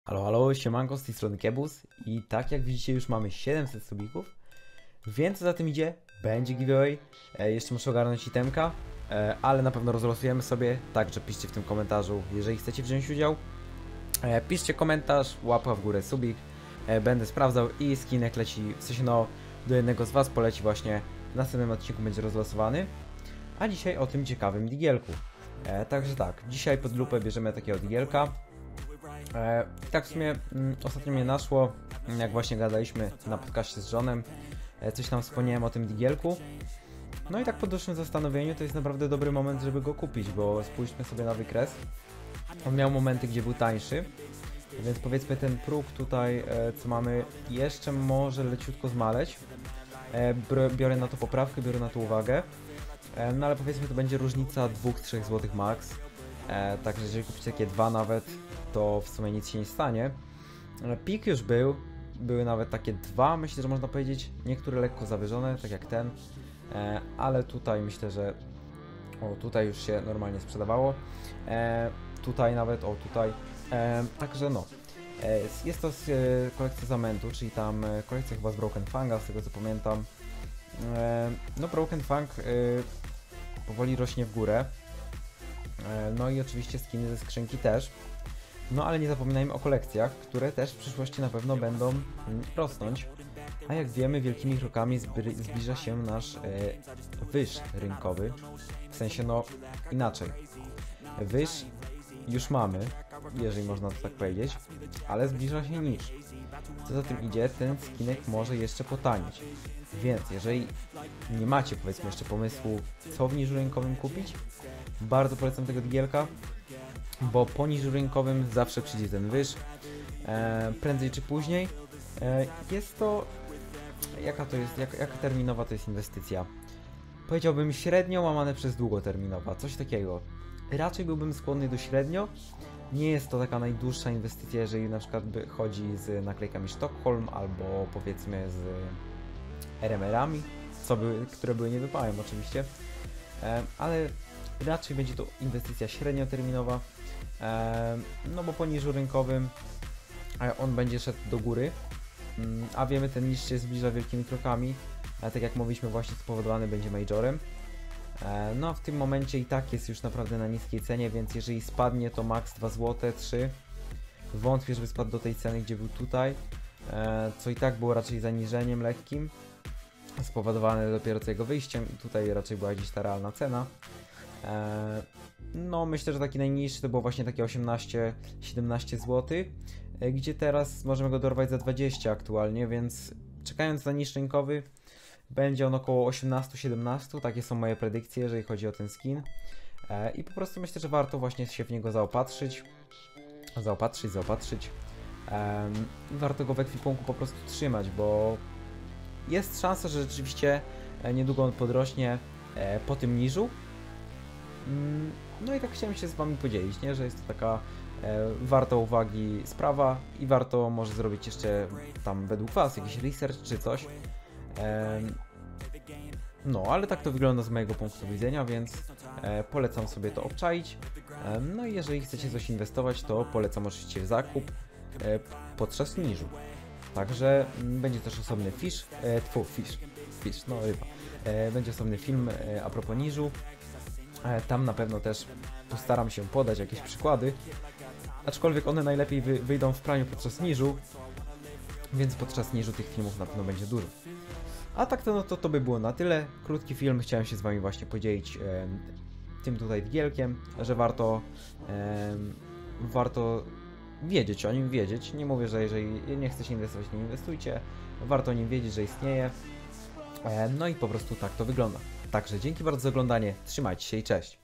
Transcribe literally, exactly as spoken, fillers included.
Halo, halo, siemanko, z tej strony Kebus i tak jak widzicie już mamy siedemset subików, więc za tym idzie, będzie giveaway, e, jeszcze muszę ogarnąć itemka, e, ale na pewno rozlosujemy sobie, także piszcie w tym komentarzu, jeżeli chcecie wziąć udział, e, piszcie komentarz, łapa w górę, subik, e, będę sprawdzał i skinek leci, w sensie no, do jednego z was poleci właśnie, w następnym odcinku będzie rozlosowany, a dzisiaj o tym ciekawym digielku, e, także tak, dzisiaj pod lupę bierzemy takiego digielka. E, tak w sumie mm, ostatnio mnie naszło, jak właśnie gadaliśmy na podcaście z Johnem, e, coś tam wspomniałem o tym digielku. No i tak po dłuższym zastanowieniu to jest naprawdę dobry moment, żeby go kupić, bo spójrzmy sobie na wykres. On miał momenty, gdzie był tańszy, więc powiedzmy ten próg tutaj, e, co mamy, jeszcze może leciutko zmaleć. E, biorę na to poprawkę, biorę na to uwagę, e, no ale powiedzmy to będzie różnica dwa do trzech złotych max. E, także jeżeli kupicie takie dwa nawet, to w sumie nic się nie stanie. Pik już był, były nawet takie dwa, myślę, że można powiedzieć, niektóre lekko zawyżone, tak jak ten, e, ale tutaj myślę, że o, tutaj już się normalnie sprzedawało, e, tutaj nawet, o tutaj, e, także no, e, jest to z, e, kolekcja Zamentu, czyli tam e, kolekcja chyba z Broken Fanga, z tego co pamiętam. E, no Broken Fang e, powoli rośnie w górę, e, no i oczywiście skiny ze skrzynki też. No ale nie zapominajmy o kolekcjach, które też w przyszłości na pewno będą rosnąć. A jak wiemy, wielkimi krokami zbliża się nasz e, wyż rynkowy. W sensie no inaczej. Wyż już mamy, jeżeli można to tak powiedzieć, ale zbliża się niż. Co za tym idzie, ten skinek może jeszcze potanieć. Więc jeżeli nie macie powiedzmy jeszcze pomysłu, co w niżu rynkowym kupić, bardzo polecam tego digielka, bo po niżu rynkowym zawsze przyjdzie ten wyż, e, prędzej czy później. E, jest to, jaka to jest, jak, jaka terminowa to jest inwestycja? Powiedziałbym średnio łamane przez długoterminowa, coś takiego. Raczej byłbym skłonny do średnio. Nie jest to taka najdłuższa inwestycja, jeżeli na przykład by chodzi z naklejkami Sztokholm albo powiedzmy z R M R-ami, co były, które były niewypałem oczywiście, e, ale raczej będzie to inwestycja średnioterminowa. No bo po niżu rynkowym on będzie szedł do góry, a wiemy, ten niż się zbliża wielkimi krokami, ale tak jak mówiliśmy, właśnie spowodowany będzie majorem. No w tym momencie i tak jest już naprawdę na niskiej cenie, więc jeżeli spadnie to max dwa złote, trzy. Wątpię, żeby spadł do tej ceny, gdzie był tutaj, co i tak było raczej zaniżeniem lekkim, spowodowane dopiero co jego wyjściem i tutaj raczej była gdzieś ta realna cena. No myślę, że taki najniższy to było właśnie takie osiemnaście siedemnaście złotych, gdzie teraz możemy go dorwać za dwadzieścia aktualnie, więc czekając na niż rynkowy będzie on około osiemnaście siedemnaście, takie są moje predykcje, jeżeli chodzi o ten skin. I po prostu myślę, że warto właśnie się w niego zaopatrzyć, zaopatrzyć, zaopatrzyć. Warto go w ekwipunku po prostu trzymać, bo jest szansa, że rzeczywiście niedługo on podrośnie po tym niżu. No i tak chciałem się z wami podzielić, nie? Że jest to taka e, warta uwagi sprawa i warto może zrobić jeszcze tam według was jakiś research czy coś. E, no, ale tak to wygląda z mojego punktu widzenia, więc e, polecam sobie to obczaić. E, no i jeżeli chcecie coś inwestować, to polecam oczywiście zakup e, podczas niżu. Także m, będzie też osobny fish, e, tfu, fish, fish, no ryba. E, będzie osobny film e, a propos niżu. Tam na pewno też postaram się podać jakieś przykłady, aczkolwiek one najlepiej wy wyjdą w praniu podczas niżu, więc podczas niżu tych filmów na pewno będzie dużo. A tak to, no to, to by było na tyle. Krótki film, chciałem się z wami właśnie podzielić e, tym tutaj digielkiem, że warto, e, warto wiedzieć o nim, wiedzieć. Nie mówię, że jeżeli nie chcecie inwestować, nie inwestujcie, warto o nim wiedzieć, że istnieje. E, no i po prostu tak to wygląda. Także dzięki bardzo za oglądanie, trzymajcie się i cześć!